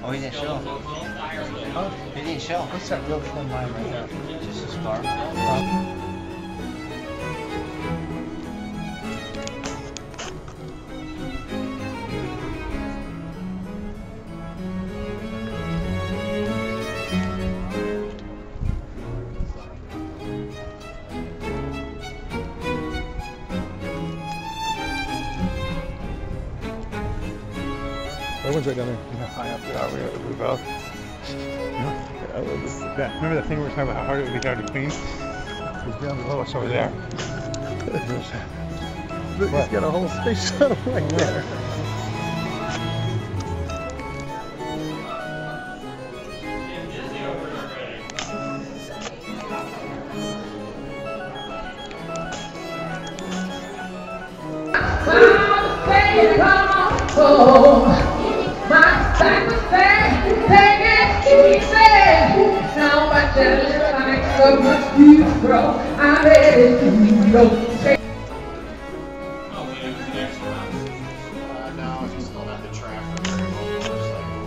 Oh, he didn't show. Huh? He didn't show. What's that real thin line right there? Just a scar. Everyone's right down there. Yeah, high up there. We gotta move out. Remember that thing we were talking about how hard it would be hard to clean? It's down the lowest over there. Look, he's got a whole space shuttle right there. Oh, my back was there, take it easy. Now my jealous like so much you grow. I'm ready to go. No, you still have the track for very low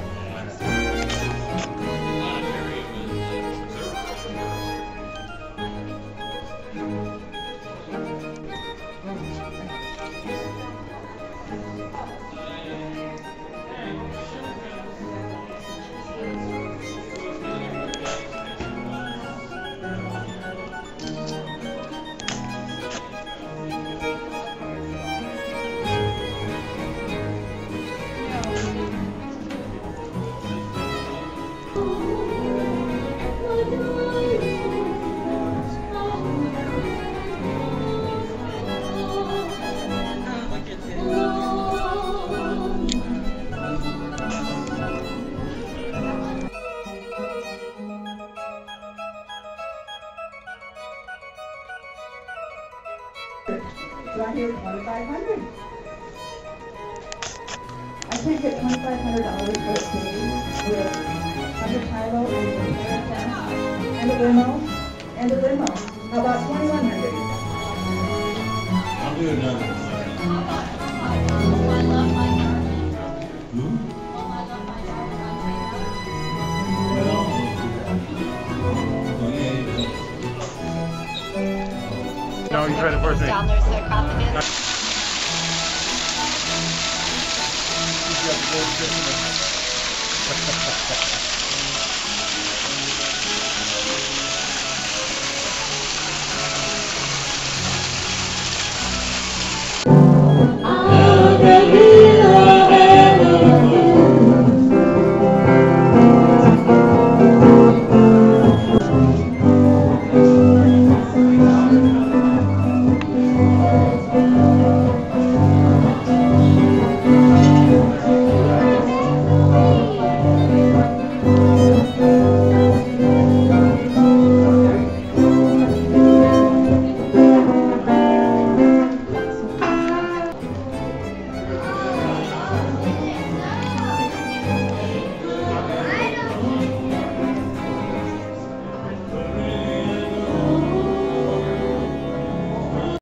Do I hear 2,500? I can't get $2,500 for a day with Hunter Shiloh and the Caravan and a limo. How about 2,100? I'll do another one. No, you tried it first. Down their sarcophagus. He's got the gold fish in it.